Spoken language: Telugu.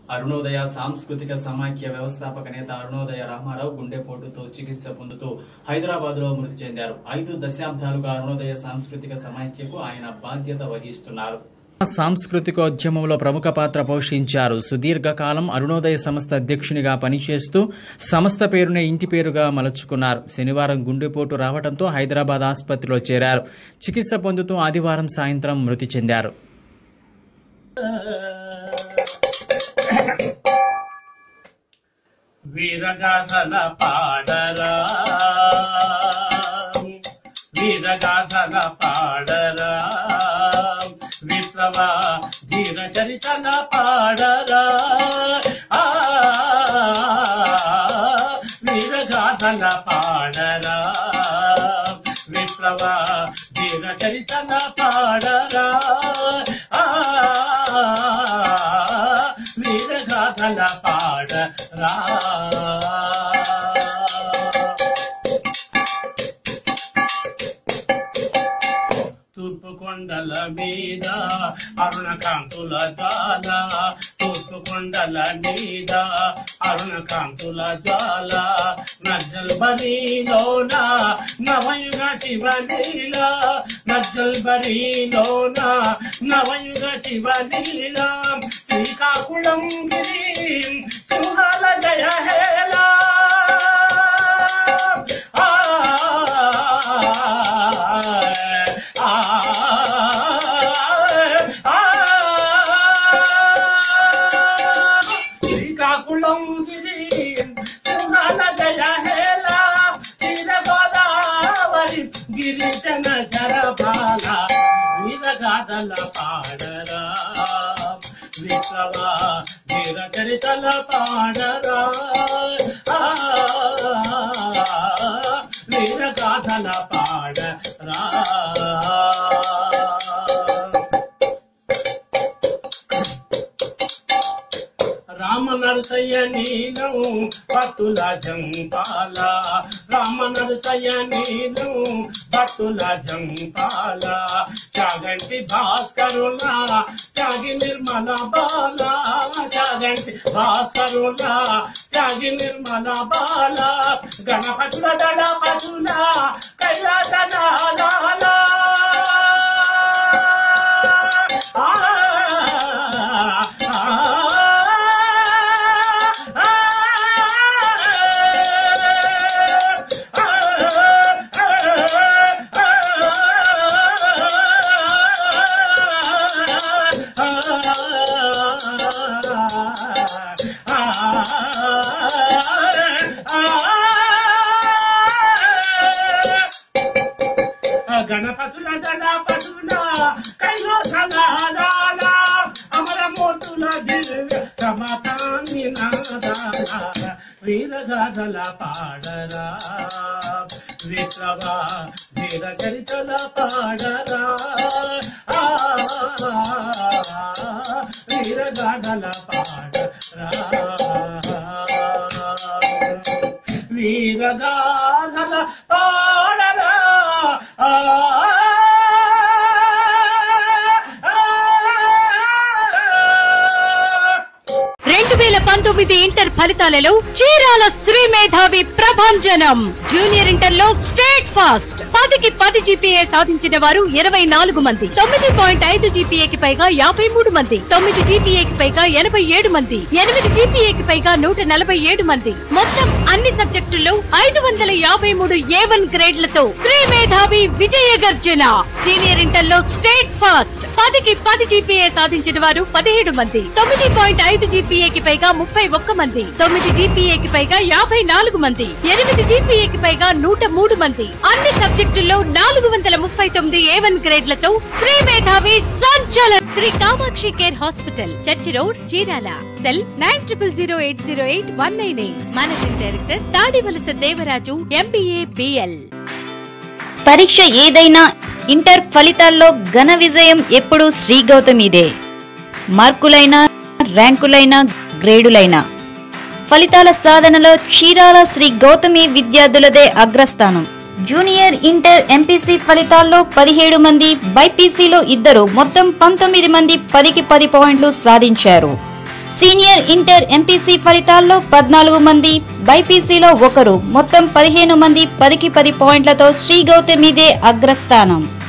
అరుణోదయ సాంస్కృతిక సమాఖ్య వ్యవస్థాపక నేత అరుణోదయ రామారావు గుండెపోటుతో చికిత్స పొందుతూ హైదరాబాద్ లో మృతి చెందారు. 5 దశాబ్దాలుగా అరుణోదయ సాంస్కృతిక సమాఖ్యకు ఆయన బాధ్యత వహిస్తున్నారు. సాంస్కృతికోద్యమంలో ప్రముఖ పాత్ర పోషించారు. సుదీర్ఘకాలం అరుణోదయ సంస్థ అధ్యక్షునిగా పనిచేస్తూ సంస్థ పేరునే ఇంటి పేరుగా మలుచుకున్నారు. శనివారం గుండెపోటు రావడంతో హైదరాబాద్ ఆసుపత్రిలో చేరారు. చికిత్స పొందుతూ ఆదివారం సాయంత్రం మృతి చెందారు. వీరగాథల పాడరా వీరగాథల పాడరా విప్లవ ధీర చరితల పాడరా వీరగాథల పాడరా విప్లవ ధీర చరితల పాడరా వీరగాథల పాడరా తూర్పు కొండల మీద అరుణ కాంతుల జ్వాల తూర్పు కొండల మీద అరుణ కాంతుల జ్వాల నజ్జల్ బరిలోన నవయుగ శివలీల నజ్జల్ బరిలోన నవయుగ శివలీల శ్రీకాకుళం గిరి సింహాల జయ హేళ శ్రీకాకుళం గిరి సింహాల జయ హేళ తీర గోదావరి గిరిజన శరభాల వీరగాథల పాడరా విప్లవ వీర చరితల పాడరా వీరగాథల పాడరా రామ నరసయ్య నీను భక్తుల జంపాల రామ నరసయ్య నీను భక్తుల జంపాల చాగంటి భాస్కరుల త్యాగి నిర్మల బాల చాగంటి భాస్కరుల త్యాగి నిర్మల బాల గణపతుల దళపతుల కైలాసనాల గణపతుల దళపతుల కైలాసనాల అమరమూర్తుల దివ్య సమతాన్ని నాదాల వీరగాథల పాడరా విప్లవ ధీర చరితల పాడరా వీరగాథల పాడరా వీరగాథల పాడరా 2019 ఇంటర్ ఫలితాలలో చీరాల శ్రీ మేధావి ప్రభంజనం. జూనియర్ ఇంటర్ లో స్టేట్ ఫాస్ట్ 10కి 10 జీపీఏ సాధించిన వారు 24 మంది, 9.5 జీపీఏకి పైగా 53 మంది, 9 జీపీఏకి పైగా 87 మంది, 8 జీపీఏకి పైగా 147 మంది. మొత్తం అన్ని సబ్జెక్టుల్లో 553 A1 గ్రేడ్లతో శ్రీ మేధావి విజయ గర్జన. సీనియర్ ఇంటర్ లో స్టేట్ ఫాస్ట్ 10కి 10 జీపీఏ సాధించిన వారు 17 మంది, 9.5 జీపీఏకి పైగా 31 మంది, 9 జీపీఏకి పైగా 54 మంది, 8 జీపీఏకి పైగా 103 మంది. అన్ని సబ్జెక్టుల్లో 439 A1 గ్రేడ్లతో శ్రీ మేధావి సంచలనం. Sri Kamakshi care hospital, church road, Chirala. Cell 9008088198. Managing director Tadivalasa Devaraju, MBA BL. పరీక్ష ఏదైనా ఇంటర్ ఫలితాల్లో ఘన విజయం ఎప్పుడూ శ్రీ గౌతమిదే. మార్కులైనా, ర్యాంకులైనా, గ్రేడులైనా ఫలితాల సాధనలో చీరాల శ్రీ గౌతమి విద్యార్థులదే అగ్రస్థానం. జూనియర్ ఇంటర్ ఎంపీసీ ఫలితాల్లో 17 మంది, బైపీసీలో 2, మొత్తం 19 మంది 10కి 10 పాయింట్లు సాధించారు. సీనియర్ ఇంటర్ ఎంపీసీ ఫలితాల్లో 14 మంది, బైపీసీలో 1, మొత్తం 15 మంది 10కి 10 పాయింట్లతో శ్రీ గౌతమిదే అగ్రస్థానం.